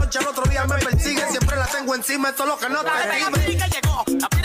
noche, al otro día me persigue. Siempre la tengo encima, esto es lo que no te digo.